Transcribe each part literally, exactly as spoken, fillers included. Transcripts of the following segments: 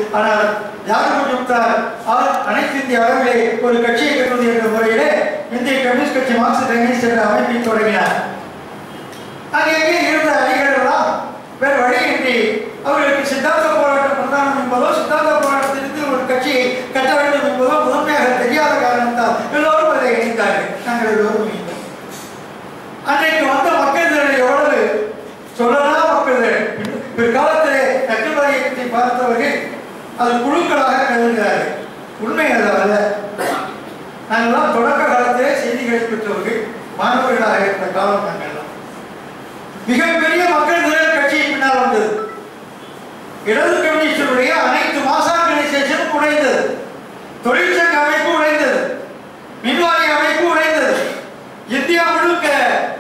ஆனால் யார் முஜும்தார் அனைத்து இந்திய அளவிலே ஒரு கட்சியை கட்டுவது என்ற முறையிலே இந்திய கம்யூனிஸ்ட் கட்சி மார்க்சிஸ்ட் லெனினிஸ்ட் என்ற அமைப்பை தொடங்கினார். அங்கங்கே இருந்த அணிகளெல்லாம் வேறு வழியின்றி அவர்களுக்கு சித்தாந்த போராட்டம் பிரதானம் என்பதோ சித்தாந்த போராட்டத்திற்கு ஒரு கட்சியை கட்ட வேண்டும் என்பதோ முதன்மையாக தெரியாத காரணத்தால் எல்லோரும் அதை இணைந்தார்கள். நாங்கள் எல்லோரும் இணைந்தோம். அன்றைக்கு வந்த மக்கள் திரள் எவ்வளவு சொல்லலாம் மக்கள் திரள். பிற்காலத்திலே நக்கல்வாரி இயக்கத்தை பார்த்தவர்கள் அது குழுக்களாக கருதுகிறார்கள். உண்மை அது அல்ல. நாங்கள்லாம் தொடக்க காலத்திலே செய்திகளை பெற்றவர்கள் மாணவர்களாக இருந்த காலம் நாங்கள்லாம் மிகப்பெரிய மக்கள் திரள் கட்சியின் பின்னால் வந்தது. இடது கம்யூனிஸ்டுடைய அனைத்து மாஸ் ஆர்கனைசேஷனும் உடைந்தது. தொழிற்சங்க அமைப்பு உடைந்தது. மின்வாரிய அமைப்பு உடைந்தது. இந்தியா முழுக்க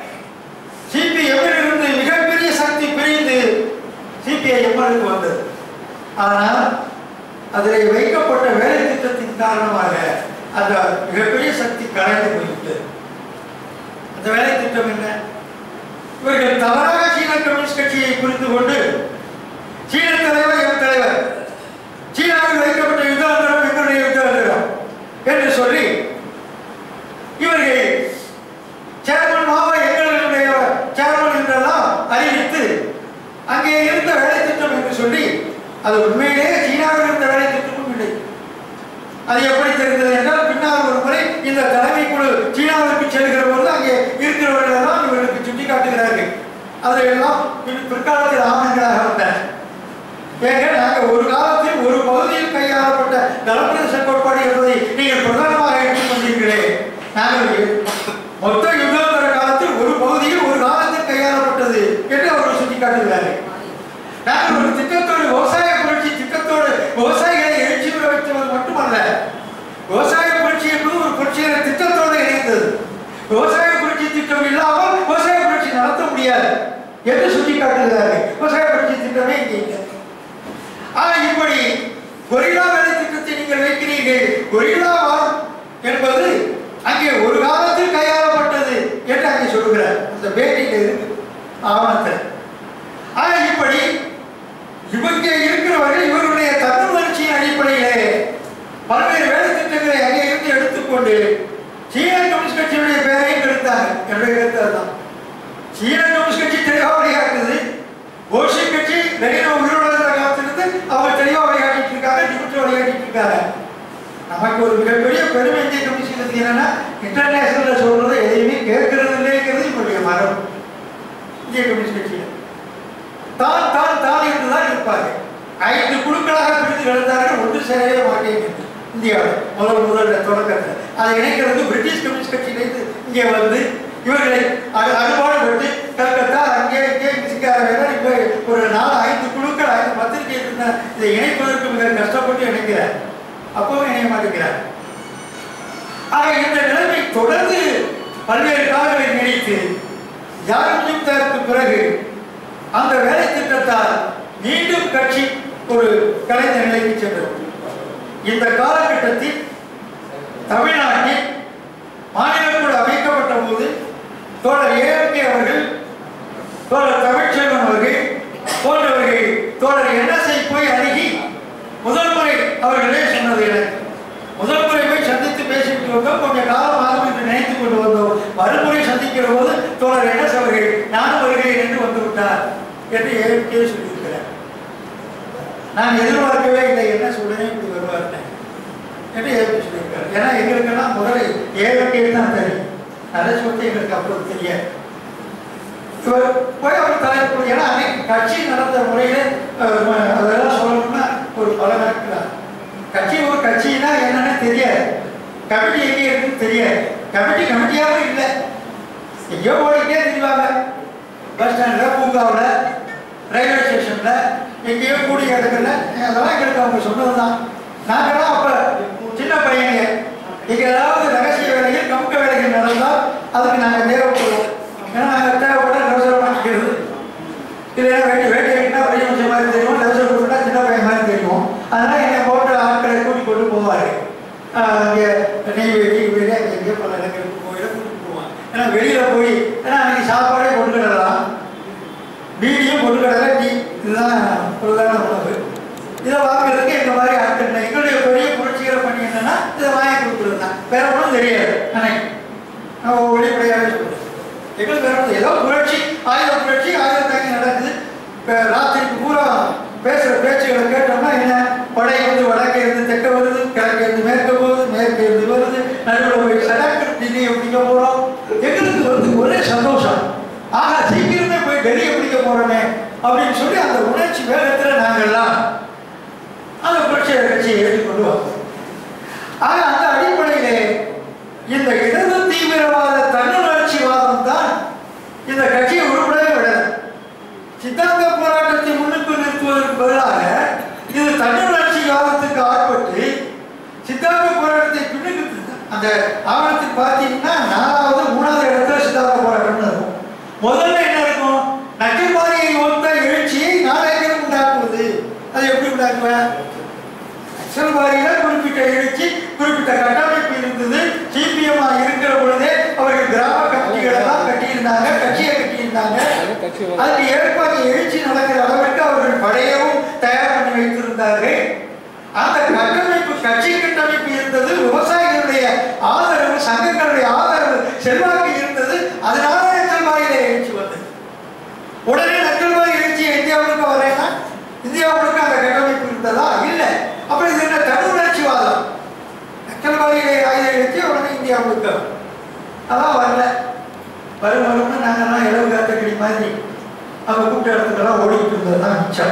சிபிஎம்மில் இருந்து மிகப்பெரிய சக்தி பிரிந்து சிபிஐஎம்முக்கு வந்தது. ஆனால் அதில் வைக்கப்பட்ட வேலை திட்டத்தின் காரணமாக அந்த மிகப்பெரிய சக்தி கலைந்து போய்விட்டது. அந்த வேலை திட்டம் என்ன? இவர்கள் தவறாக சீன கம்யூனிஸ்ட் கட்சியை புரிந்து கொண்டு சீன தலைவர் எம் தலைவர், சீனாவில் வைக்கப்பட்ட யுத்தாந்திரம் எங்களுடைய யுத்தாந்திரம் என்று சொல்லி இவர்கள் சேர்மன் மாவா எங்களுடைய சேர்மன் என்றெல்லாம் அறிவித்து அங்கே இருந்த வேலை திட்டம் என்று சொல்லி அது உண்மையிலேயே சீனாவில் இருந்த வேலை திட்டமும் இல்லை. அது எப்படி தெரிந்தது என்றால் பின்னால் ஒரு முறை இந்த தலைமை குழு சீனாவிற்கு செல்கிற போது அங்கே இருக்கிறவர்கள் எல்லாம் இவர்களுக்கு சுட்டிக்காட்டுகிறார்கள். அதையெல்லாம் பிற்காலத்தில் ஆவணங்களாக வந்தன. ஏங்க நாங்கள் ஒரு காலத்தில் ஒரு பகுதியில் கையாளப்பட்ட தளப்பிரதேச கோட்பாடு என்பதை நீங்கள் பிரதானமாக எடுத்துக்கொண்டீர்களே, நாங்கள் மொத்த யுத்தோத்தர காலத்தில் ஒரு பகுதியில் ஒரு காலத்தில் கையாளப்பட்டது என்று அவர்கள் சுட்டிக்காட்டுகிறார்கள். நாங்கள் ஒரு திட்டத்தோடு விவசாய புரட்சி திட்டத்தோடு விவசாயிகளை எழுச்சி பெற வைத்தது மட்டுமல்ல, விவசாய புரட்சி என்பது ஒரு புரட்சியான திட்டத்தோடு இணைந்தது. விவசாய புரட்சி திட்டம் இல்லாமல் விவசாய புரட்சி நடத்த முடியாது என்று சுட்டிக்காட்டுகிறார்கள். விவசாய புரட்சி திட்டமே இங்கே இல்லை. ஆனால் இப்படி கொரில்லா வேலை திட்டத்தை நீங்கள் வைக்கிறீர்கள். கொரில்லா வார் என்பது அங்கே ஒரு காலத்தில் கையாளப்பட்டது என்று அங்கே சொல்கிறார். அந்த பேட்டியில் இருக்கு ஆவணத்தில். ஆனால் இப்படி இவங்க இருக்கிறவர்கள் இவருடைய தன்னுணர்ச்சியின் அடிப்படையிலே பல்வேறு வேலை திட்டங்களை அங்கே இருந்து எடுத்துக்கொண்டு சீன கம்யூனிஸ்ட் கட்சியுடைய பெயரையும் எடுத்தாங்க. என்னுடைய கருத்து அதுதான். சீன கம்யூனிஸ்ட் கட்சி தெளிவாக வழிகாட்டுது. போல்ஷிக் கட்சி லெனின் உயிரோடு காலத்திலிருந்து அவங்க தெளிவாக வழிகாட்டிட்டு இருக்காங்க, டிபெட் வழிகாட்டிட்டு இருக்காங்க. நமக்கு ஒரு மிகப்பெரிய பெருமை இந்திய கம்யூனிஸ்ட் என்னன்னா இன்டர்நேஷனல்ல சொல்றதை எதையுமே கேட்கறது இல்லைங்கிறது இவருடைய மரம். இந்திய கம்யூனிஸ்ட் கட்சியில தான் தான் தான் என்றுதான் இருப்பாங்க. ஐந்து குழுக்களாக பிரித்து கிடந்தார்கள். ஒன்று சேரவே மாட்டேங்குது இந்தியாவில் முதல் முதல் தொடக்கத்தில். அதை இணைக்கிறது பிரிட்டிஷ் கம்யூனிஸ்ட் கட்சியிலிருந்து இங்கே வந்து இவர்களை அது அறுபாடு பட்டு கல்கத்தா அங்கே இங்கே சிக்கார வேலை இப்போ ஒரு நாலு ஐந்து குழுக்கள் ஐந்து பத்திரிகை இருந்த இதை இணைப்பதற்கு மிக கஷ்டப்பட்டு இணைக்கிறார். அப்பவும் இணைய மாட்டேங்கிறார். ஆக இந்த நிலைமை தொடர்ந்து பல்வேறு காலங்களை நீடித்து யாரும் யுத்தத்திற்கு பிறகு அந்த வேலை திட்டத்தால் மீண்டும் கட்சி ஒரு கலைந்த நிலைக்கு சென்றது. இந்த காலகட்டத்தில் தமிழ்நாட்டில் மாநிலக்குழு அமைக்கப்பட்ட போது தோழர் ஏஎம்கே அவர்கள், தோழர் தமிழ்ச்செல்வன் அவர்கள் போன்றவர்கள் தோழர் என்எஸ்ஐ போய் அணுகி முதல் முறை அவர்களே சொன்னது எனக்கு முதல் முறை போய் சந்தித்து பேசிவிட்டு வந்தோம். கொஞ்சம் காலம் ஆகும் என்று நினைத்துக் கொண்டு வந்தோம். மறுமுறை சந்திக்கிற போது தோழர் என்எஸ் அவர்கள் நானும் வருகிறேன் என்று வந்து விட்டார் என்று ஏஎம்கே சொல்லியிருக்கிறார். நான் எதிர்பார்க்கவே இல்லை என்எஸ் உடனே இப்படி வருவார் என்று ஏஎம்கே சொல்லியிருக்கார். ஏன்னா எங்களுக்கெல்லாம் முதலில் ஏஎம்கே தான் தெரியும். அதை சொல்லி எங்களுக்கு அப்புறம் தெரியாது. இவர் போய் அவர் தலைப்பு ஏன்னா அன்னைக்கு கட்சி நடந்த முறையில அதெல்லாம் சொல்லணும்னா ஒரு பல நடக்கிறார். கட்சி ஒரு கட்சின்னா என்னன்னு தெரியாது. கமிட்டி எங்கே இருக்குன்னு தெரியாது. கமிட்டி கமிட்டியாகவும் இல்லை. எங்கேயோ ஓடிக்கிட்டே தெரிவாங்க. பஸ் ஸ்டாண்டில், பூங்காவில், ரயில்வே ஸ்டேஷனில், எங்கேயோ கூடிய இடங்கள்ல அதெல்லாம் எங்களுக்கு அவங்க சொன்னது தான். நாங்கள்லாம் அப்போ சின்ன பையங்க. இங்கே ஏதாவது ரகசிய வேலைகள் கமுக்க வேலைகள் நடந்தால் அதுக்கு நாங்கள் தேவைப்படுவோம். ஏன்னா நாங்கள் தேவைப்பட அவசரம் பண்ணிக்கிறது. இல்லைன்னா வேட்டி வேட்டி கட்டினா பெரிய மனுஷன் மாதிரி தெரியும், அவசரம் போட்டுனா சின்ன பையன் மாதிரி தெரியும். அதனால் என்னை போட்ட ஆட்களை கூட்டிக் கொண்டு போவார். அங்கே நெய்வேலி வீடு அங்கே எங்கேயோ பல இடங்களுக்கு போயிட கூட்டிட்டு போவாங்க. ஏன்னா வெளியில் போய் ஏன்னா அன்றைக்கி சாப்பாடே பொட்டுக்கடலாம், பீடியும் பொட்டுக்கடலை, டீ இதுதான் பிரதான உணவு. இதை வாங்குறதுக்கு எங்க மாதிரி ஆட்கள் எங்களுடைய பெரிய புரட்சிகர பணி என்னன்னா இதை வாங்கி கொடுக்குறது தான். வேற ஒன்றும் தெரியாது அன்னைக்கு. நான் வெளிப்படையாகவே சொல்றேன். எங்களுக்கு வேற ஒன்றும் ஏதோ புரட்சி, ஆயுத புரட்சி, ஆயுத தாங்கி நடக்குது. இப்போ ராத்திரிக்கு பூரா பேசுகிற பேச்சுகளை கேட்டோம்னா என்ன, படை வந்து வடக்கே இருந்து தெற்க வருது, கிழக்கே இருந்து மேற்க போகுது, மேற்கே இருந்து வருது, நடுவில் போய் சடாக்கு டெல்லியை பிடிக்க போகிறோம். எங்களுக்கு வந்து ஒரே சந்தோஷம். ஆக சீக்கிரமே போய் டெல்லியை பிடிக்க போகிறோமே அப்படின்னு சொல்லி அந்த உணர்ச்சி வேகத்தில் நாங்கள்லாம் அந்த புரட்சியை கட்சியை ஏற்றுக்கொண்டு வந்தோம். ஆக அந்த அடிப்படையிலே இந்த இடது தீவிரவாத தன்னுணர்ச்சிவாதம் தான் இந்த கட்சியை உருப்படவே விடல. சித்தாந்த போராட்டத்தை முன்னுக்கு நிறுத்துவதற்கு பதிலாக இது தன்னுணர்ச்சிவாதத்துக்கு ஆட்பட்டு சித்தாந்த போராட்டத்தை பின்னுக்கு அந்த ஆவணத்தை பார்த்தீங்கன்னா நாலாவது மூணாவது இடத்துல சித்தாந்த போராட்டம் இருக்கும். முதல்ல என்ன இருக்கும், நக்கல்வாரியை ஒத்த எழுச்சியை நாடகம் உண்டாக்குவது. அது எப்படி உண்டாக்குவேன், நக்சல்வாரியில குறிப்பிட்ட எழுச்சி குறிப்பிட்ட கட்டமைப்பு இருந்தது. சிபிஎம் இருக்கிற பொழுதே அவர்கள் கிராம கட்சிகளை தான் கட்டியிருந்தாங்க, கட்சியை கட்டியிருந்தாங்க. அதுக்கு ஏற்பாடு எழுச்சி நடக்கிற அளவிற்கு அவர்கள் படையவும் தயார் பண்ணி வைத்திருந்தார்கள். அந்த கட்டமைப்பு கட்சி கட்டமைப்பு இருந்தது, விவசாயிகளுடைய ஆதரவு, சங்கங்களுடைய ஆதரவு, செல்வாக்கு இருந்தது. அதனால நக்சல்வாரியில எழுச்சி வந்தது. உடனே நக்சல்வாரி எழுச்சி இந்தியாவுக்கு வரேன்னா இந்தியாவுக்கு அந்த கட்டமைப்பு இருந்ததா? இல்லை. அப்புறம் இது என்ன தன்னுணர்ச்சிவாதம்? நக்சல்வாரியை ஆயுத எழுச்சி உடனே இந்தியாவுக்கு அதான் வரல. வரும் வரும்னு நாங்கள்லாம் இளவு காத்தக்கடி மாதிரி அவங்க கூப்பிட்ட இடத்துக்கெல்லாம் ஓடிக்கிட்டு இருந்தது தான் மிச்சம்.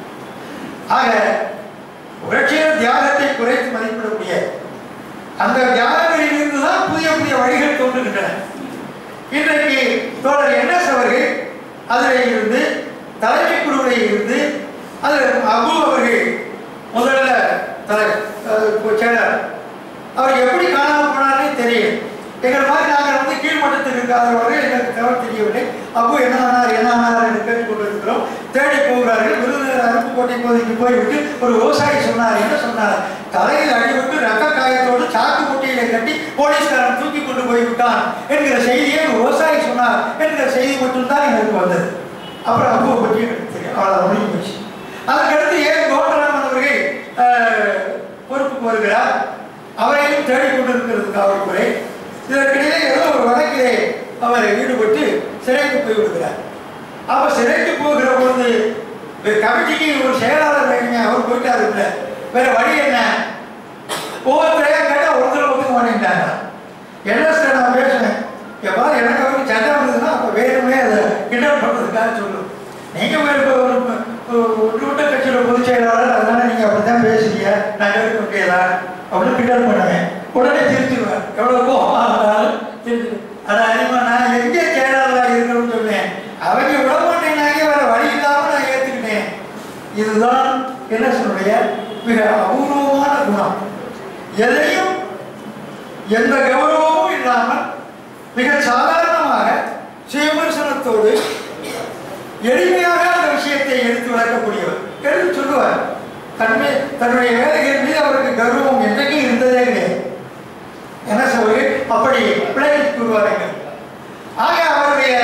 ஆக புரட்சியின் தியாகத்தை குறைத்து மதிப்பிட முடியாது. அந்த தியாகங்களில் இருந்து தான் புதிய புதிய வழிகள் தோன்றுகின்றன. இன்றைக்கு தோழர் என்எஸ் அவர்கள் அதில் இருந்து தலைமை குழுவில் இருந்து அதில் அபு அவர்கள் முதல்ல தலைவர் செயலர் அவர் எப்படி காணாமல் போனார்னே தெரியும். எங்கள் மாதிரி நாங்கள் வந்து கீழ்மட்டத்தில் இருக்காதவர்கள் எங்களுக்கு தவறு தெரியவில்லை. அபு என்ன ஆனார் என்ன ஆனார் என்று கேட்டுக்கொண்டிருக்கிறோம். தேடி போகிறார்கள். விருதுநகர் அருப்புக்கோட்டை பகுதிக்கு போய்விட்டு ஒரு விவசாயி சொன்னார். என்ன சொன்னார், தலையில் அடிவிட்டு ரத்த காயத்தோடு சாக்கு முட்டையில கட்டி போலீஸ்காரன் தூக்கி கொண்டு போய்விட்டான் என்கிற செய்தியை விவசாயி சொன்னார் என்கிற செய்தி மட்டும்தான் எங்களுக்கு வந்தது. அப்புறம் அபுவை பற்றி எனக்கு தெரியும். அவ்வளோ முடிஞ்சு போச்சு. அதற்கடுத்து ஏன் கோட்டராமன் அவர்கள் பொறுப்புக்கு வருகிறார். அவரையும் தேடிக்கொண்டிருக்கிறது காவல்துறை. இதற்கிடையே ஏதோ ஒரு வழக்கிலே அவர் ஈடுபட்டு சிறைக்கு போய் விடுகிறார். அப்ப சிறைக்கு போகிற பொழுது கமிட்டிக்கு ஒரு செயலாளர் வேணுங்க, அவர் போயிட்டாரு. இல்லை வேற வழி என்ன, ஒவ்வொருத்தரையா கேட்டா ஒருத்தர் ஒத்துக்க மாட்டேன்ட்டாங்க. என்ன சார் நான் பேசுவேன், எப்பா எனக்கு அவருக்கு சண்டை வந்ததுன்னா அப்போ வேணுமே அதை கிண்டல் பண்ணுறதுக்காக சொல்லுவோம். நீங்கள் ஒரு ஒட்டுமொத்த கட்சியோட பொதுச் செயலாளர், அதனால நீங்கள் அப்படி தான் பேசுறீங்க, நான் கேட்க முடியாதா அப்படின்னு கிண்டல் பண்ணுவேன். உடனே திருத்திடுவேன். எவ்வளோ கோபமாக இருந்தாலும் திருத்தி அதை அறிமா நான் எங்கே செயலாளராக இருக்கணும்னு சொன்னேன். அவங்க விட மாட்டேன்னாங்க, வேற வழி இல்லாமல் நான் ஏற்றுக்கிட்டேன். இதுதான் என்எஸ்னுடைய மிக அபூர்வமான குணம். எதையும் எந்த கௌரவமும் இல்லாமல் மிக சாதாரணமாக சுயவிமர்சனத்தோடு எளிமையாக அந்த விஷயத்தை எடுத்து வளர்க்கக்கூடியவர். எடுத்து சொல்லுவார். தன்மை தன்னுடைய வேலைகள் மீது அவருக்கு கௌரவம் என்றைக்கும் இருந்ததே கிடையாது. என்ன சொல்வது, அப்படி பிள்ளைகள் கூறுவார்கள். ஆக அவருடைய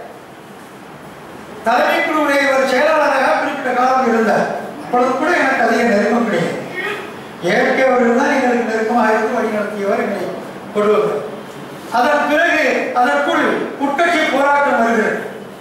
தலைமை குழுவுடைய ஒரு செயலாளராக குறிப்பிட்ட காலம் இருந்தார். அப்பொழுது கூட எனக்கு அதிக நெருக்கம் கிடையாது. ஏற்கே அவர்கள் தான் எங்களுக்கு நெருக்கமாக இருந்து வழி நடத்தியவர் எங்களை கொள்வார். அதன் பிறகு அதற்குள் உட்கட்சி போராட்டம் வருகிறது.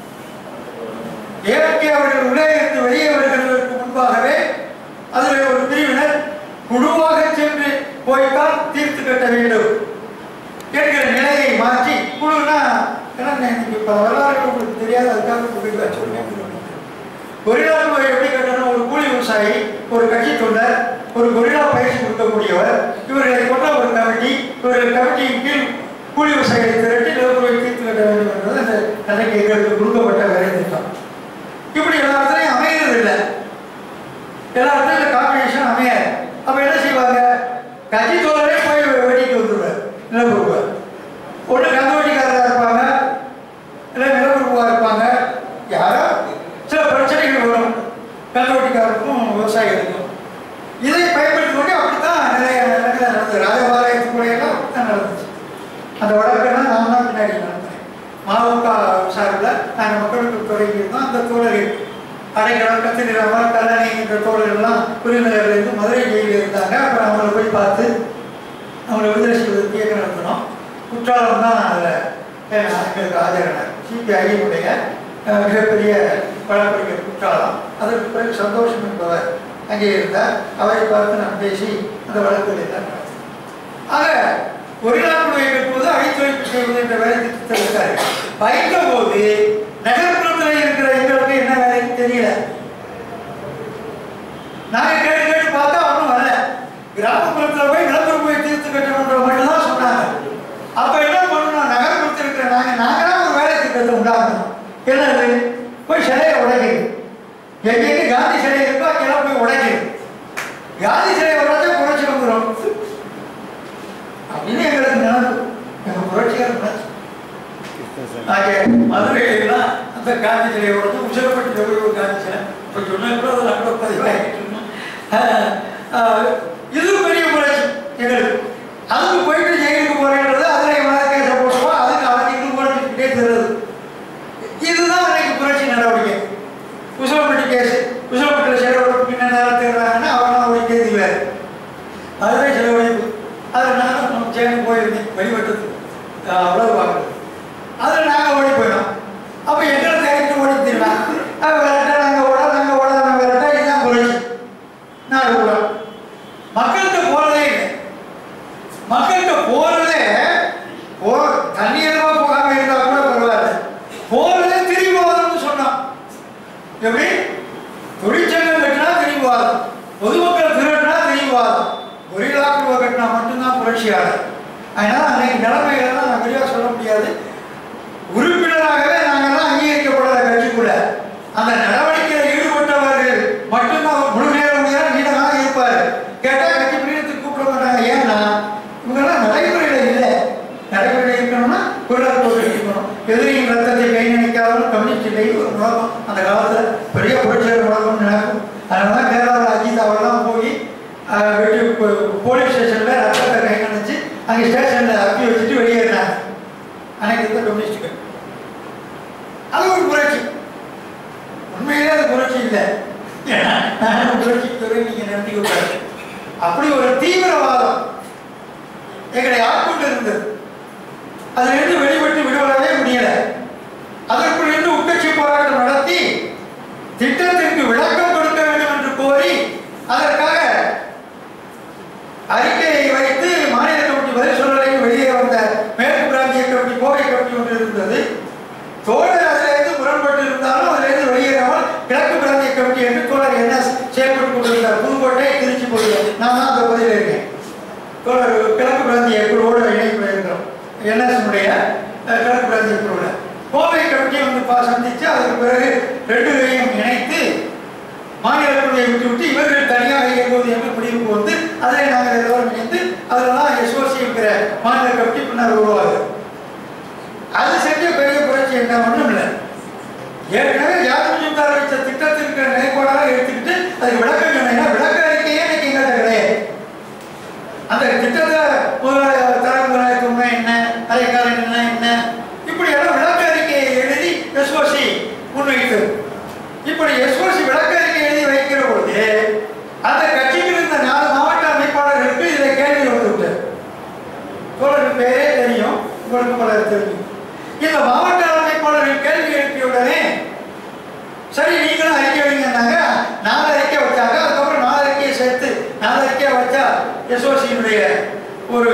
ஏற்கே அவர்கள் உள்ளே இருந்து வெளியே வருகிறதற்கு முன்பாகவே அதில் ஒரு பிரிவினர் குழுவாக சென்று போய்தான் தீர்த்து கட்ட வேண்டும் என்கிற நிலையை மாற்றி குழுனா இன்னைக்கு பல வரலாறு உங்களுக்கு தெரியாது, அதுக்காக சொல்லுங்க. கொரில்லா எப்படி கட்டணும், ஒரு கூலி விவசாயி, ஒரு கட்சி தொண்டர், ஒரு கொரில்லா பயிற்சி கொடுக்கக்கூடியவர், இவர்களை கொண்ட ஒரு கமிட்டி, இவர்கள் கமிட்டியின் கீழ் கூலி விவசாயிகளை திரட்டி நிலவுகளை தீர்த்து கட்ட வேண்டும் என்பது அந்த அன்றைக்கு எங்களுக்கு கொடுக்கப்பட்ட வேலை திட்டம். இப்படி எல்லா இடத்துலையும் அமைகிறது இல்லை, எல்லா இடத்துலையும் காம்பினேஷன் அமையாது. அப்ப என்ன செய்வாங்க, கட்சி தோழரே போய் வெட்டிட்டு வந்துடுவார், நிலப்பொருவார். ஒன்று கந்த வெட்டிக்காரராக இருப்பாங்க, இல்லை நிலப்பொருவாக இருப்பாங்க. யாரோ சில பிரச்சனைகள் வரும் கந்த வெட்டிக்காரருக்கும் விவசாயிகளுக்கும். இதை பயன்படுத்தி கொண்டு அப்படித்தான் நிறைய நடந்தது. ராஜபாளையத்து கூட எல்லாம் அப்படித்தான் நடந்துச்சு. அந்த வழக்கெல்லாம் நான் தான் பின்னாடி நடந்தேன். மாவுக்கா சார்பில் நாங்கள் மக்களுக்கு தொடங்கி இருந்தோம். அந்த தோழர்கள் அடைக்கலம் கத்திரிராமர் கல்லணை என்ற தோழர்கள்லாம் புரிநகர்லேருந்து மதுரை ஜெயிலில் இருந்தாங்க. அப்புறம் அவங்கள போய் பார்த்து அவங்களை விடுதலை செய்வதற்கு இயக்கம் நடத்தினோம். குற்றாலம் தான் அதில் எங்களுக்கு ஆஜரானார். சிபிஐனுடைய மிகப்பெரிய வழக்கறிஞர் குற்றாலம். அதற்கு பிறகு சந்தோஷம் என்பவர் அங்கே இருந்தார். அவரை பார்த்து நான் பேசி அந்த வழக்குகளை தான் நடத்தினோம். ஆக ஒரிநாட்டுடைய கட்டுவது அழித்து வைப்பு செய்வது என்ற வேலை திட்டத்தில் இருக்காரு. வைக்கும் போது நகர்ப்புறத்தில் இருக்கிற எங்களுக்கு என்ன வேலைன்னு தெரியல. நாங்கள் கேட்டு கேட்டு பார்த்தா ஒன்றும் வரல. கிராமப்புறத்தில் போய் நிலப்பரப்பு போய் தீர்த்து கட்டணுன்ற மட்டும் தான் சொன்னாங்க. அப்போ என்ன பண்ணணும், நகர்ப்புறத்தில் இருக்கிற நாங்கள் நாங்களாம் ஒரு வேலை திட்டத்தை உண்டாக்கணும். என்னது, போய் சிலையை உடைக்குது. எங்கெங்கே காந்தி சிலை இருக்கோ அங்கெல்லாம் போய் உடைக்குது. காந்தி சிலையை உடைச்சா புரட்சி வந்துடும் அப்படின்னு எங்களுக்கு நினைப்பு. எங்கள் புரட்சிகர் நினைச்சு நாங்கள் மதுரையிலாம் அந்த காந்தி சிலையை உடச்சு உசரப்பட்டு ஒரு காந்தி சிலை இப்போ சொன்னா கூட அதில் அவ்வளோ பதிவாகிட்டு இருந்தோம். இது பெரிய புரட்சி எங்களுக்கு. அதுக்கு போயிட்டு ஜெயிலுக்கு போறேன்றது அதில் எவ்வளோ கேஸை போட்டுவோம். அதுக்கு அவருக்கு இன்னும் புரட்சிக்கிட்டே தருது. இதுதான் அன்னைக்கு புரட்சி நடவடிக்கை. உசரப்பட்டு கேஸ் உசரப்பட்டில் சிலை உடம்புக்கு என்ன நேரம் தேடுறாங்கன்னா அவரெல்லாம் ஒரு தேதி வேறு. அதுதான் சிலை உடைப்பு. அதில் நாங்கள் நம்ம சேர்ந்து போயிருந்தேன் வழிபட்டது அவ்வளவு பார்க்குறது. அதில் நாங்கள் ஓடி போயிடும். அப்போ எங்களை தேடிட்டு ஓடி திருவாங்க. விரட்டா நாங்கள் ஓட நாங்கள் ஓட நாங்கள் விரட்டா. இதுதான் புரட்சி. நாடு கூட மக்கள்கிட்ட போகிறதே இல்லை. மக்கள்கிட்ட போகிறதே போ தண்ணியெல்லாம் போகாமல் இருந்தால் கூட பரவாயில்ல. போகிறதே திரிவாதம்னு சொன்னோம். எப்படி தொழிற்சங்கம் கட்டினா திரிவாதம், பொதுமக்கள் திரட்டினா திரிவாதம், ஒரிலாக்குவ கட்டினா மட்டும்தான் புரட்சியாளர். அதனால அன்னைக்கு நிலைமைகள்லாம் நான் விரிவாக சொல்ல முடியாது. உறுப்பினராகவே நாங்கள்லாம் அங்கீகரிக்கப்படாத கட்சிக்குள்ள அந்த நடவடிக்கையில் ஈடுபட்டவர்கள் மட்டும்தான் முழு நேரம் முடியாது நீண்டமாக இருப்பார். கேட்டால் கட்சி பிரிவுக்கு கூப்பிட மாட்டாங்க. ஏன்னா இவங்கெல்லாம் நடைமுறையில் இல்லை. நடைமுறையில் இருக்கணும்னா பொருளாதார இருக்கணும். எதிரியின் ரத்தத்தை கை நினைக்காதவங்க கம்யூனிஸ்ட் இல்லை ஒரு முழக்கம் அந்த காலத்தில் பெரிய புரட்சியர் முழக்கம் நடக்கும். அதனால தான் கேரளாவில் அஜித் அவரெல்லாம் போய் வெட்டி போலீஸ் ஸ்டேஷனில் ரத்தத்தை கை நினைச்சு அங்கே ஸ்டேஷனில் அப்பி வச்சுட்டு வெளியேறினாங்க. அன்னைக்கு இருந்த கம்யூனிஸ்டுகள். அது ஒரு புரட்சி. உண்மையிலே அது புரட்சி இல்லை. ஏன்னா நான் புரட்சி துறை நீங்கள் நடத்திக்க கூடாது. அப்படி ஒரு தீவிரவாதம் எங்களை ஆட்கொண்டு இருந்தது. அதிலிருந்து வெளிப்பட்டு விடுவதே முடியல. அதற்குள் இருந்து உட்கட்சி போராட்டம் நடத்தி திட்டத்திற்கு விளக்கம் கொடுக்க வேண்டும் என்று கோரி அதற்காக அறிக்கையை வைத்து மாநில கமிட்டி பதில் சொல்லலையும் வெளியே வந்த மேற்கு பிராந்திய கமிட்டி கோவை கமிட்டி ஒன்று இருந்தது. தோழர் அதிலிருந்து முரண்பட்டு இருந்தாலும் அதிலிருந்து வெளியேறாமல் கிழக்கு பிராந்திய கமிட்டி என்று தோழர் என்ன செயல்பட்டுக் கொண்டிருந்தார். புதுக்கோட்டை திருச்சி போடுகிறது. நான் தான் அந்த பகுதியில் இருக்கேன். தோழர் கிழக்கு பிராந்திய குழுவோடு இணைப்பில் இருக்கிறோம். என்எஸ்னுடைய கிழக்கு பிராந்திய குழுவில் கோவை கமிட்டியை வந்து பா சந்தித்து அதற்கு பிறகு ரெண்டு பேரையும் இணைத்து மாநில குழுவை விட்டு விட்டு இவர்கள் தனியாக இயங்குவது என்று முடிவுக்கு வந்து அதில் நாங்கள் எல்லோரும் இணைந்து அதில் தான் எஸ்ஓசி இருக்கிற மாநில கமிட்டி பின்னர் உருவாகுது. அது செஞ்ச பெரிய புரட்சி என்ன ஒன்றும் இல்லை. ஏற்கனவே ஜாதி ஜூத்தார் வச்ச திட்டத்திற்கு நிலைப்பாடாக எடுத்துக்கிட்டு அதுக்கு விளக்கம் சொன்னீங்கன்னா விளக்க அறிக்கையே இன்னைக்கு எங்கள்கிட்ட கிடையாது. அந்த திட்டத்தை முதலாளி தலைமுறைத்துவம் என்ன அரைக்காலம் என்ன என்ன இப்படி எல்லாம் விளக்க அறிக்கையை எழுதி எஸ்ஓசி முன்வைத்தது. இப்படி எஸ்ஓசி விளக்க அறிக்கை எழுதி வைக்கிற பொழுது அந்த கட்சியில் இருந்த நாலு மாவட்ட அமைப்பாளர்களுக்கு இதை கேள்வி வந்து விட்டது. தோழருக்கு பேரே தெரியும், உங்களுக்கு பலர் தெரியும். இந்த மாவட்ட அமைப்பாளர்கள் கேள்வி எழுப்பியுடனே சரி நீங்களும் அறிக்கை வைங்கன்னாங்க. நாலு அறிக்கை வச்சாங்க. அதுக்கப்புறம் நாலு அறிக்கையை சேர்த்து நாலு அறிக்கையை வச்சா எஸ்ஓசியினுடைய ஒரு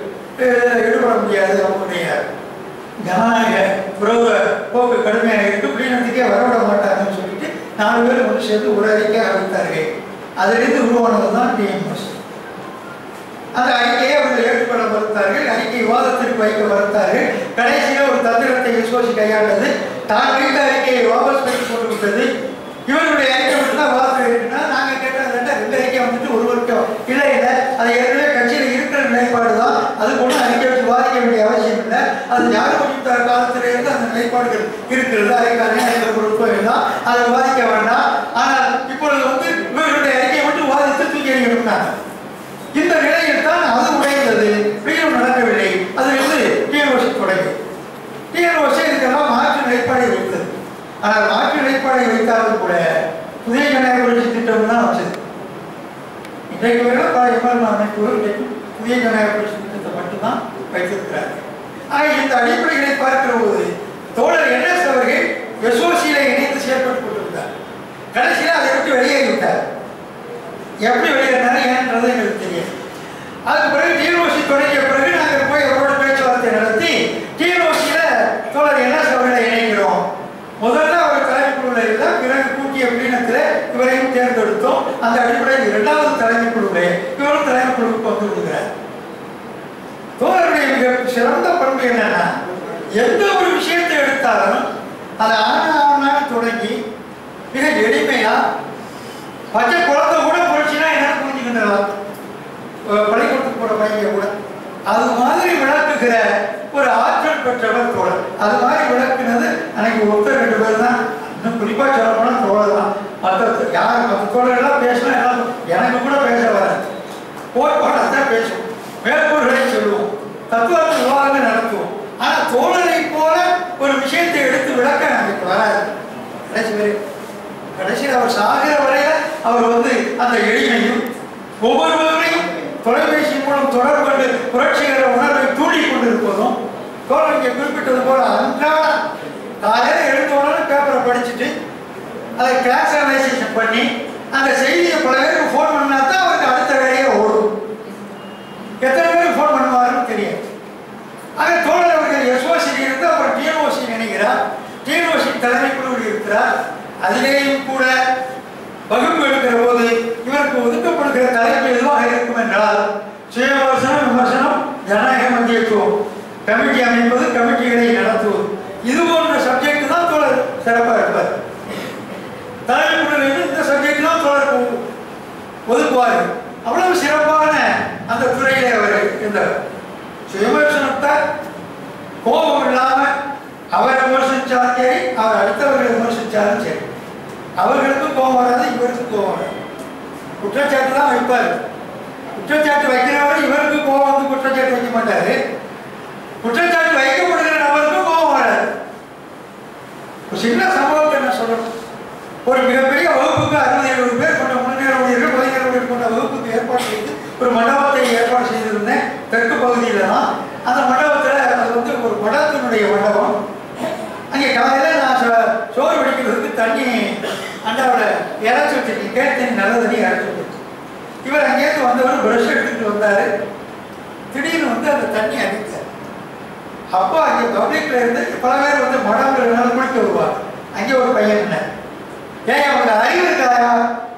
ஈடுபட முடியாது. அவங்களுடைய ஜனநாயக விரோத போக்கு கடுமையாக இருக்கு. பிடினத்துக்கே வரவிட மாட்டாங்கன்னு சொல்லிட்டு நாலு பேர் ஒன்று சேர்ந்து ஒரு அறிக்கை அறிவித்தார்கள். அதிலிருந்து உருவானது தான் டிஎம்எஸ். அந்த அறிக்கையை அவர்கள் ஏற்றுக்கொள்ள மறுத்தார்கள். அறிக்கை விவாதத்திற்கு வைக்க மறுத்தார்கள். கடைசியில் ஒரு தந்திரத்தை எஸ்ஓசி கையாண்டது. தான் வைத்த அறிக்கையை வாபஸ் பெற்று போட்டு விட்டது. இவர்களுடைய அறிக்கை மட்டும்தான் விவாதத்தில் இருக்குன்னா நாங்கள் கேட்டது ரெண்டு அறிக்கை வந்துட்டு ஒரு வருஷம் இல்லை இல்லை அது ஏற்கனவே கட்சியில் இருக்கிற நிலைப்பாடு தான். அது ஒன்றும் அறிக்கை வச்சு விவாதிக்க வேண்டிய அவசியம் இல்லை. அது யார் முடித்த காலத்திலிருந்து அந்த நிலைப்பாடுகள் இருக்கிறது. அறிக்கைக்காரனே அறிக்கை கொடுப்போம் எல்லாம் அதை விவாதிக்க வேண்டாம். ஆனால் இப்பொழுது வந்து இவர்களுடைய அறிக்கையை மட்டும் விவாதித்து தூக்கி எறிவிட்டாங்க. இந்த நிலையில் தான் அது உடைந்தது. மீண்டும் நடக்கவில்லை. அதிலிருந்து டிஎன்ஓசி தொடங்கி டிஎன்ஓசி இதுக்கெல்லாம் மாற்று நிலைப்பாடை வைத்தது. ஆனால் மாற்று நிலைப்பாடை வைத்தாலும் கூட திட்டம் தான் வச்சது. இன்றைக்கு வரை பல எம்எல்ஏ அமைப்புகள் இன்றைக்கு புதிய ஜனநாயக புரட்சி திட்டத்தை மட்டும்தான் வைத்திருக்கிறார். ஆக இந்த அடிப்படைகளை பார்க்கிற போது தோழர் என்எஸ் அவர்கள் எஸ்ஓசியில இணைந்து செயல்பட்டுக் கொண்டிருந்தார். கடைசியில் அதை விட்டு வெளியேறிவிட்டார். எப்படி வெளியேறினாரு ஏன்றது எங்களுக்கு தெரியும். அதுக்கு பிறகு டிஎன்ஓசி தொடங்கிய பிறகு நாங்கள் போய் அவரோட பேச்சுவார்த்தை நடத்தி டிஎன்ஓசியில தோழர் என்எஸ் அவர்களை இணைக்கிறோம். முதல்ல அவர் தலைமைக்குழுவில் இருந்தால் பிறகு கூட்டிய பின்னத்தில் இவரையும் தேர்ந்தெடுத்தோம். அந்த அடிப்படையில் இரண்டாவது தலைமைக்குழுவில் இவரும் தலைமைக்குழுவுக்கு வந்து விடுகிறார். தோழருடைய மிக சிறந்த பண்பு என்னன்னா, எந்த ஒரு விஷயத்தை எடுத்தாலும் அதை ஆனா தொடங்கி மிக எளிமையா பச்சை குழந்தை கூட போச்சுன்னா என்ன புரிஞ்சுக்கின்றலாம், பள்ளிக்கூடத்துக்கு போற பையன் கூட அது மாதிரி விளக்குகிற ஒரு ஆற்றல் பெற்றவர் தோழர். அது மாதிரி விளக்குனது அன்னைக்கு ஒருத்தர் ரெண்டு பேர் தான். இன்னும் குறிப்பா சொல்ல போனா தோழர் தான். மற்ற யார் மற்ற தோழர்கள்லாம் பேசினா எல்லாம் எனக்கு கூட பேச வராது. கோட்பாடாதான் பேசுவோம், மேற்கோள்களை சொல்லுவோம், தத்துவத்தை விவாதங்கள் நடத்துவோம். ஆனா தோழரை போல ஒரு விஷயத்தை எடுத்து விளக்க நமக்கு வராது. கடைசி வரை கடைசியில் அவர் சாகிற வரையில அவர் வந்து அந்த எளிமையும் ஒவ்வொருவரையும் தொலைபேசி மூலம் தொடர்பு கொண்டு புரட்சிகர உணர்வை தூண்டி கொண்டிருப்பதும், தோழர் இங்கே குறிப்பிட்டது போல அன்றாட காலையில் எழுந்தோன்னு பேப்பரை படிச்சுட்டு அதை கிளாஸ் அனலைசேஷன் பண்ணி அந்த செய்தியை பல பேருக்கு ஃபோன் பண்ணா தான் அவருக்கு அடுத்த வேலையை ஓடும். எத்தனை பேருக்கு ஃபோன் பண்ணுவாருன்னு தெரியாது. ஆக தோழர் அவர்கள் எஸ்ஓசி இருந்து அவர் டிஎன்ஓசி நினைக்கிறார். டிஎன்ஓசி தலைமைக்குழுவில் இருக்கிறார். அதிலேயும் கூட வகுப்பு எடுக்கிற போது இவருக்கு ஒதுக்கப்படுகிற தலைப்பு எதுவாக இருக்கும் என்றால் சுயவிமர்சனம், விமர்சனம், ஜனநாயக மத்தியத்துவம், கமிட்டி அமைப்பது, கமிட்டிகளை நடத்துவது, இது போன்ற சப்ஜெக்ட் தான் தோழர் சிறப்பாக இருப்பார். தலைமைக்குழுவில் இந்த சப்ஜெக்ட் தான் தோழர் ஒதுக்குவார். அவ்வளவு சிறப்பான அந்த துறையிலே அவர் இருந்தார். சுயவிமர்சனத்தை கோபம் இல்லாம அவர் விமர்சிச்சாலும் சரி, அவர் அடுத்தவர்களை விமர்சிச்சாலும் சரி, அவர்களுக்கும் கோபம் வராது, இவருக்கும் கோபம் வராது. குற்றச்சாட்டு தான் வைப்பார். குற்றச்சாட்டு வைக்கிறவர் இவருக்கு கோபம் வந்து குற்றச்சாட்டு வைக்க மாட்டாரு. குற்றச்சாட்டு வைக்கப்படுகிற நபருக்கும் கோபம் வராது. ஒரு சின்ன சம்பவத்தை நான் சொல்லணும். ஒரு மிகப்பெரிய வகுப்புக்கு அறுபது எழுபது பேர் கொண்ட முன்னேற ஊழியர்கள் பதினேழு ஊழியர் கொண்ட வகுப்புக்கு ஏற்பாடு செய்து ஒரு மண்டபத்தை ஏற்பாடு செய்திருந்தேன். தெற்கு பகுதியில தான் அந்த மண்டபத்தில் அது வந்து ஒரு மடத்தினுடைய மண்டபம். அங்கே காலையில் நான் சோறு வடிக்கிறதுக்கு தண்ணி அண்டாவோட இறச்சி வச்சிருக்கேன். கேட்டு தண்ணி நல்ல தண்ணி இறச்சி வச்சிருக்கேன். இவர் அங்கேயிருந்து வந்தவர் ப்ரஷ் எடுத்துட்டு வந்தாரு. திடீர்னு வந்து அந்த தண்ணி அடித்தார். அப்போ அங்கே பப்ளிக்ல இருந்து பல பேர் வந்து மடங்கள் குளிக்க வருவார். அங்கே ஒரு பையன் என்ன, ஏன் அவங்க அறிவு இருக்காயா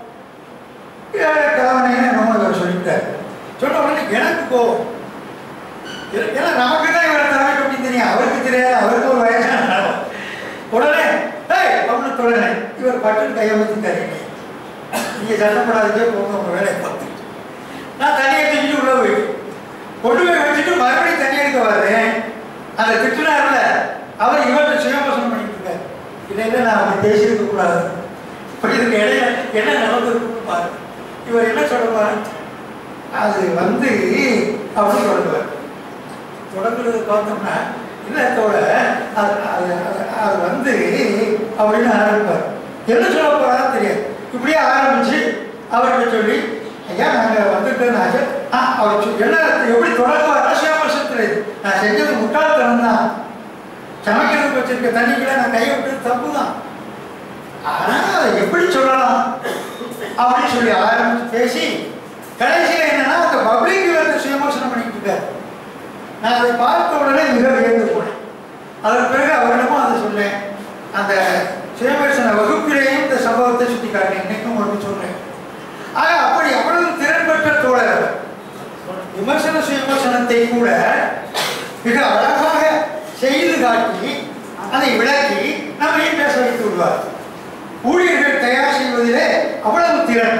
கலவனைன்னு நம்ம சொல்லிட்டார். சொன்ன உடனே எனக்கு கோவம். ஏன்னா நமக்கு தான் இவரை தலைமை பற்றி தெரியும், அவருக்கு தெரியாது, அவருக்கு ஒரு வயசான உடனே ஏய் அப்படின்னு தொடனே இவர் பட்டு கையமைத்து தரீங்க, நீங்க சட்டப்படாதே போங்க உங்க வேலையை பார்த்து. நான் தண்ணியை தூக்கிட்டு உள்ள போய் கொண்டு போய் வச்சுட்டு மறுபடியும் தண்ணி எடுக்க வர்றேன். அந்த திட்டுனார்ல அவர் இவர்கிட்ட சுயமோசனம் பண்ணிட்டு இருக்காரு. இடையில நான் அப்படி பேசியிருக்க கூடாது, இப்போ இதுக்கு இடையில என்ன நடந்திருக்குன்னு பாரு. இவர் என்ன சொல்லுவார், அது வந்து அப்படின்னு சொல்லுவார். தொடங்குறது பார்த்தோம்னா இல்லத்தோட அது அது அது வந்து அப்படின்னு ஆரம்பிப்பார். என்ன சொல்ல போறான்னு தெரியாது. இப்படியே ஆரம்பிச்சு அவர்கிட்ட சொல்லி ஐயா நாங்கள் வந்துட்டோம்னாச்சு ஆ அவர் என்ன எப்படி தொடங்குவார் சுயமோசத்தில் இது நான் செஞ்சது முட்டாள்தனம் தான், சமைக்கிறதுக்கு வச்சிருக்க தண்ணிக்குள்ள நான் கையை விட்டது தப்பு தான், ஆனால் அதை எப்படி சொல்லலாம் அப்படின்னு சொல்லி ஆரம்பிச்சு பேசி கடைசியில் என்னன்னா அந்த பப்ளிக் வந்து சுயமோசனம் பண்ணிட்டு இருக்காரு. நான் அதை பார்த்த உடனே மிக வியந்து போனேன். அதன் பிறகு அவரிடமும் அதை சொன்னேன். அந்த சுயமோசன வகுப்பிலேயும் இந்த சம்பவத்தை சுட்டி காட்டினேன். இன்னைக்கும் ஒன்று சொன்னேன். ஆக அப்படி அவ்வளவு திறன் பெற்ற தோழர் விமர்சன சுயமோசனத்தை கூட மிக அழகாக செய்து காட்டி அதை விளக்கி நம்மையும் பேச வைத்து விடுவார். ஊழியர்கள் தயார் செய்வதிலே அவ்வளவு திறன்,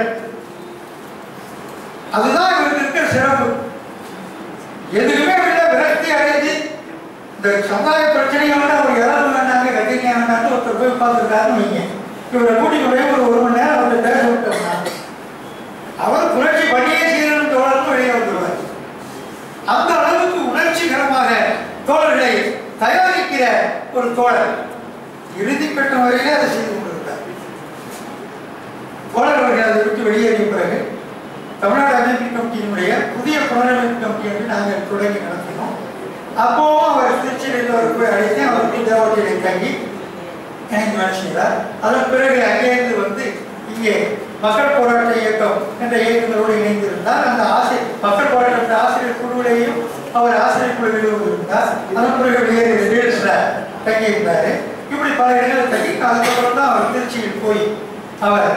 அதுதான் இவருக்கு இருக்கிற சிறப்பு. எதுவுமே விட விரக்தி அடைந்து இந்த சமுதாய பிரச்சனைகளோட ஒரு இறந்து வேண்டாங்க கட்டிங்க வேண்டான்னு ஒருத்தர் போய் உட்காந்துருக்காருன்னு வைங்க. இவரை கூட்டிட்டு போய் ஒரு ஒரு மணி நேரம் அவரை பேச விட்டோம்னா அவர் புரட்சி பண்ணியே செய்யணும்னு தோழரும் வெளியே வந்துடுவார். அந்த அளவுக்கு உணர்ச்சிகரமாக தோழர்களை தயாரிக்கிற ஒரு தோழர் இறுதி கட்டம் வரையிலே அதை செய்து கொண்டிருக்கார். தோழர்கள் அதை விட்டு வெளியேறிய பிறகு தமிழ்நாடு அமைப்பு கமிட்டியினுடைய புதிய புனரமைப்பு கமிட்டி என்று நாங்கள் தொடங்கி நடத்தினோம். அப்போவும் அவர் திருச்சியில் ஒரு போய் அழைத்து அவருக்கு தேவத்தையை தங்கி இணைந்து வேலை செய்தார். அதன் பிறகு அங்கேயிருந்து வந்து இங்கே மக்கள் போராட்ட இயக்கம் என்ற இயக்கங்களோடு இணைந்திருந்தார். அந்த ஆசிரியர் மக்கள் போராட்ட ஆசிரியர் குழுவிலேயும் அவர் ஆசிரியர் குழுவிலும் இருந்தார். அதன் பிறகு வேறு ரீல்ஸ்ல தங்கியிருந்தார். இப்படி பல இடங்களில் தங்கி அதுக்கப்புறம் தான் அவர் திருச்சியில் போய் அவர்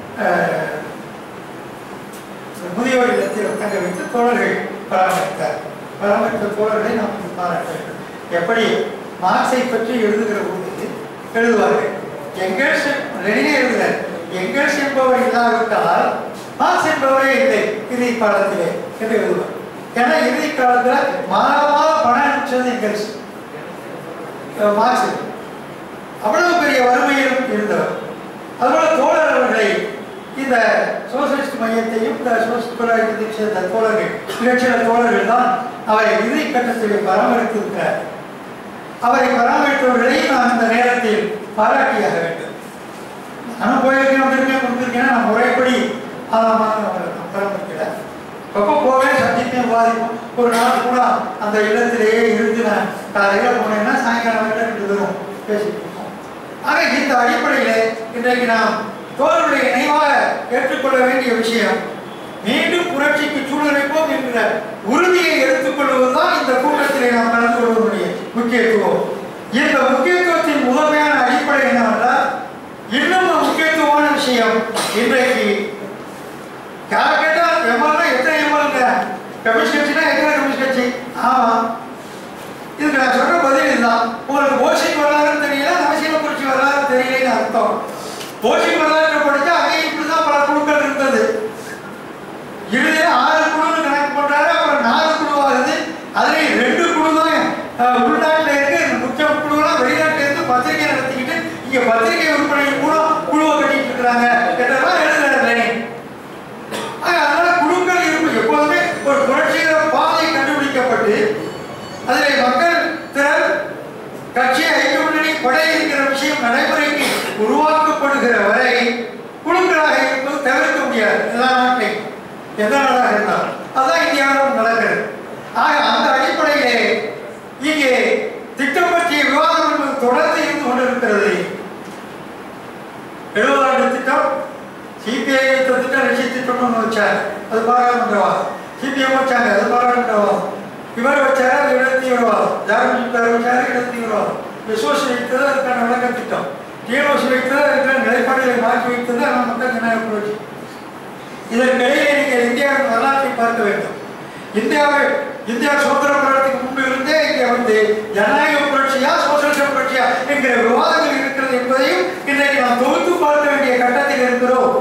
முதியோர் இல்லத்தில் தங்க வைத்து தோழர்கள் பராமரித்தார். பராமரித்த தோழர்களை நாம் பாராட்ட வேண்டும். எப்படி மார்க்ஸை பற்றி எழுதுகிற போது எழுதுவார்கள். எங்கேல்ஸ் லெனினே எழுதுகிறார். எங்கேல்ஸ் என்பவர் இல்லாவிட்டால் மார்க்ஸ் என்பவரே இல்லை இறுதி காலத்திலே என்று எழுதுவார். ஏன்னா இறுதி காலத்தில் மாறாக பணம் அனுப்பிச்சது எங்கேல்ஸ் மார்க்ஸ் அவ்வளவு பெரிய வறுமையிலும் இருந்தவர். அதுபோல தோழர் அவர்களை இந்த சோசியலிஸ்ட் மையத்தையும் இந்த சோசியலிஸ்ட் போராட்டத்தையும் சேர்ந்த தோழர்கள் இலட்சிய தோழர்கள் தான் அவரை இறுதி கட்டத்தில் பராமரித்திருக்கிறார். அவரை பராமரித்தவர்களையும் நான் இந்த நேரத்தில் பாராட்டியாக வேண்டும். நானும் போயிருக்கேன் வந்திருக்கேன் கொடுத்துருக்கேன். நான் முறைப்படி பராமரிக்கிறேன். எப்போ போவேன் சந்திப்பேன் விவாதிப்போம். ஒரு நாள் கூட அந்த இல்லத்திலேயே இருந்து நான் காலையில் போனேன்னா சாயங்காலம் வரைக்கும் ரெண்டு பேரும் பேசிட்டு இருக்கோம். ஆக இந்த அடிப்படையில் இன்றைக்கு நாம் தோழருடைய நினைவாக ஏற்றுக்கொள்ள வேண்டிய விஷயம் மீண்டும் புரட்சிக்கு சூழலைப்போம் என்கிற உறுதியை எடுத்துக்கொள்வதுதான் இந்த கூட்டத்திலே நாம் கலந்து கொள்வதனுடைய முக்கியத்துவம். இந்த முக்கியத்துவத்தின் முதன்மையான அடிப்படை என்னவென்றால் இன்னும் முக்கியத்துவமான விஷயம் இன்றைக்கு யார் கேட்டால் எம்எல்ஏ எத்தனை எம்எல்ஏ கம்யூனிஸ்ட் கட்சினா எத்தனை கம்யூனிஸ்ட் கட்சி? ஆமா, இதுக்கு நான் சொல்ற பதில் இதுதான். உங்களுக்கு ஓசிங் வரலாறுன்னு தெரியல, அவசியம் புரட்சி வரலாறு தெரியலன்னு அர்த்தம். ஓசிங் வரலாற்றை படித்தா அங்கே இப்படிதான் பல குழுக்கள் இருந்தது. இறுதியே ஆறு குழுன்னு கணக்கு போட்டாரு. அப்புறம் நாலு குழுவாகுது. அதுல ரெண்டு குழு தான் உள்நாட்டில் இருக்கு. முக்கிய குழுவெல்லாம் வெளிநாட்டில இருந்து பத்திரிகை நடத்திக்கிட்டு இங்க பத்திரிகை விற்பனை கூட குழுவை கட்டிட்டு இருக்கிறாங்க என்றெல்லாம் எழுதுறாரு. அதனால குழுக்கள் இருக்கும். எப்போதுமே ஒரு புரட்சிகர பாதை கண்டுபிடிக்கப்பட்டு அதில் மக்கள் திறன் கட்சி ஐக்கிய முன்னணி படை இருக்கிற விஷயம் நடைமுறைக்கு உருவாக்கப்படுகிற வரை குழுக்களாக இருப்பது தவிர்க்க முடியாது. எல்லா நாட்டையும் எந்த நாடாக இருந்தாலும் அதுதான் இந்தியாவிலும் நடக்கிறது. ஆக அந்த அடிப்படையிலே இங்கே திட்டம் பற்றிய விவாதம் என்பது தொடர்ந்து இருந்து கொண்டிருக்கிறது. எழுபது ஆண்டு திட்டம் சிபிஐ திட்டம் லட்சிய திட்டம்னு ஒன்று வச்சார். அது பாராளுமன்றவாதம். சிபிஎம் வச்சாங்க, அது பாராளுமன்றவாதம். இவர் வச்சாரு, அது இடத்தீவிரவாதம். ஜார்ஜ் வச்சாரு, இடத்தீவிரவாதம். விசுவாசி வைத்தது அதுக்கான விளக்க திட்டம். டிஎம்ஓசி வைத்தது அதுக்கான நிலைப்பாடுகளை மாற்றி வைத்தது ஆனால் மக்கள் ஜனநாயக புரட்சி. இதற்கிடையே நீங்கள் இந்தியாவின் வரலாற்றை பார்க்க வேண்டும். இந்தியாவை இந்தியா சுதந்திர போராட்டத்துக்கு முன்பு இருந்தே இங்கே வந்து ஜனநாயக புரட்சியா சோசியலிச புரட்சியா என்கிற விவாதங்கள் இருக்கிறது என்பதையும் இன்றைக்கு நாம் தொகுத்து பார்க்க வேண்டிய கட்டத்தில் இருக்கிறோம்.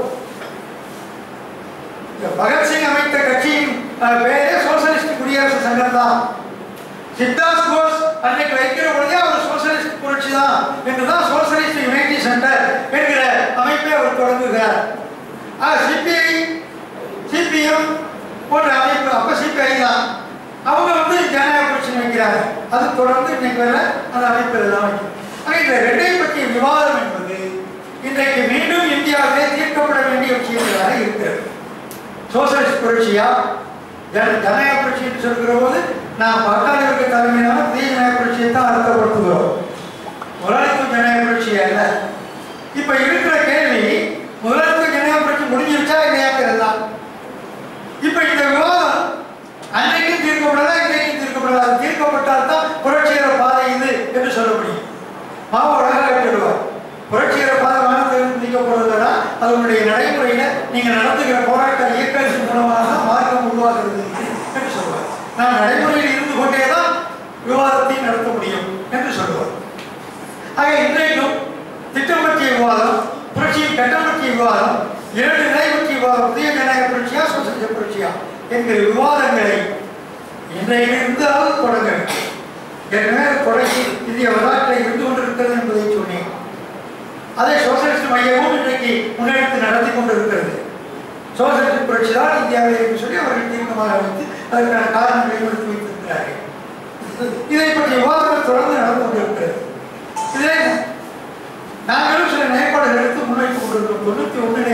பகத்சிங் அமைத்த கட்சியின் பெயரே சோசியலிஸ்ட் குடியரசு சங்கம் தான். சித்தாஸ் கோஸ் அன்னைக்கு வைக்கிற பொழுதே அவர் சோசியலிஸ்ட் புரட்சி தான் என்றுதான் சோசியலிஸ்ட் யுனைட்டி சென்டர் என்கிற அமைப்பை அவர் தொடங்குகிறார். சிபிஐ சிபிஎம் போன்ற அமைப்பு அப்ப சிபிஐ தான். அவங்க வந்து ஜனநாயக புரட்சி வைக்கிறாங்க. அது தொடர்ந்து இன்னைக்கு வர அந்த அமைப்பில் தான் வைக்கும். இந்த ரெண்டை பற்றிய விவாதம் என்பது இன்றைக்கு மீண்டும் இந்தியாவிலே தீர்க்கப்பட வேண்டிய விஷயங்களாக இருக்கிறது. சோசியலிஸ்ட் புரட்சியா ஜனநாயக புரட்சி என்று சொல்கிற போது நாம் பட்டாளிகளுக்கு தலைமையிலான புதிய ஜனநாயக புரட்சியை தான் அர்த்தப்படுத்துகிறோம். முதலாளித்துவ ஜனநாயக புரட்சி அல்ல. இப்ப இருக்கிற கேள்வி முதலாளித்துவ ஜனநாயக புரட்சி முடிஞ்சிருச்சா இல்லையாங்கிறது தான். இப்ப இந்த விவாதம் அன்றைக்கும் தீர்க்கப்படலாம், இன்றைக்கும் தீர்க்கப்படலாம். தீர்க்கப்பட்டால் தான் புரட்சிகர பாதை இது என்று சொல்ல முடியும். மாவோ அழகாக விட்டுடுவார். புரட்சிகர பாதை வானத்திலிருந்து நீக்கப்படுவதா அதனுடைய நடைமுறையில நீங்க நடத்துகிற போராட்ட இயக்கத்தின் மூலமாக மார்க்கம் உருவாகிறது என்று சொல்வார். நாம் நடைமுறையில் இருந்து கொண்டேதான் விவாதத்தை நடத்த முடியும் என்று சொல்லுவார். ஆக இன்றைக்கும் திட்டம் பற்றிய விவாதம், புரட்சியின் கட்டம் பற்றிய விவாதம், இரண்டு நிலை பற்றிய விவாதம், புதிய ஜனநாயக புரட்சியா சோசியலிச புரட்சியா என்கிற விவாதங்களை இன்றையிலிருந்து தொடங்க வேண்டும். ஏற்கனவே தொடங்கி இந்திய வரலாற்றை இருந்து கொண்டிருக்கிறது என்பதை சொன்னேன். அதை சோசியலிஸ்ட் மையமும் இன்றைக்கு முன்னெடுத்து நடத்தி கொண்டிருக்கிறது. சோசியலிஸ்ட் புரட்சி தான் இந்தியாவில் என்று சொல்லி அவர்கள் தீர்க்கமாக வைத்து அதற்கான காரணங்களை எடுத்து வைத்திருக்கிறார்கள். இதை பற்றிய விவாதங்கள் தொடர்ந்து நடந்து கொண்டிருக்கிறது. இதில் நாங்களும் சில நிலைப்பாடுகள் எடுத்து முன்வைத்துக் கொண்டிருக்கிறோம். தொண்ணூத்தி ஒன்னிலேயே மக்கள்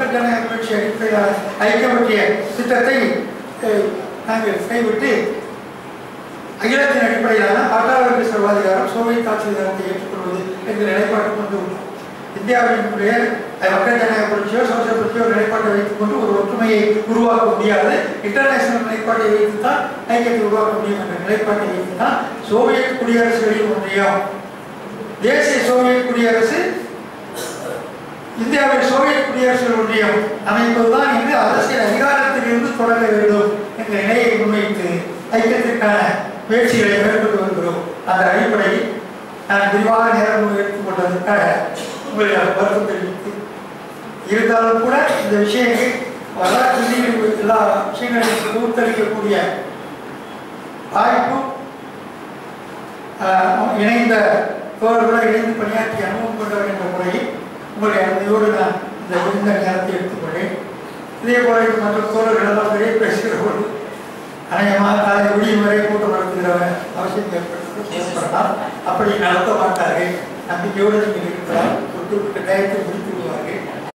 ஜனநாயக புரட்சி அடிப்படையிலான ஐக்கியமற்றிய திட்டத்தை நாங்கள் கைவிட்டு அகிலத்தின் அடிப்படையிலான பாட்டாளி சர்வாதிகாரம் சோவியத் ஆட்சியாளத்தை ஏற்றுக்கொள்வது என்ற நிலைப்பாட்டு கொண்டு உள்ளோம். இந்தியாவினுடைய மக்கள் ஜனநாயக புரட்சியோ சோசியல் புரட்சியோ நிலைப்பாட்டை வைத்துக் கொண்டு ஒரு ஒற்றுமையை உருவாக்க முடியாது. இன்டர்நேஷனல் நிலைப்பாட்டை வைத்து தான் ஐக்கியத்தை உருவாக்க முடியும் என்ற நிலைப்பாட்டை வைத்து தான் சோவியத் குடியரசுகளின் ஒன்றியம், தேசிய சோவியத் குடியரசு, இந்தியாவில் சோவியத் குடியரசுகள் ஒன்றியம் அமைப்பதுதான் இன்று அரசியல் அதிகாரத்தில் இருந்து தொடங்க வேண்டும் என்ற நிலையை முன்வைத்து ஐக்கியத்திற்கான முயற்சிகளை மேற்கொண்டு வருகிறோம். அந்த அடிப்படையில் நான் விரிவாக நேரம் எடுத்துக்கொண்டதற்காக உங்களிடம் வருத்தம் தெரிவித்து, இருந்தாலும் கூட இந்த விஷயங்கள் வரலாற்று எல்லா விஷயங்களையும் தொகுத்தளிக்கக்கூடிய வாய்ப்பும் இணைந்த தோழர்களுடன் இணைந்து பணியாற்றிய அனுபவம் கொண்டவர் என்ற முறையில் உங்களுடைய அனுமதியோடு நான் இந்த முடிந்த நேரத்தை எடுத்துக்கொண்டேன். இதே போல மற்ற தோழர்களெல்லாம் நிறைய பேசுகிற போது அநேகமாக காலை விடியும் வரை கூட்டம் நடத்துகிற அவசியம் ஏற்படலாம். அப்படி நடத்த மாட்டார்கள். நம்பிக்கையோடு நீங்கள் இருக்கிறார். தொட்டு டயத்தை முடித்து விடுவார்கள்.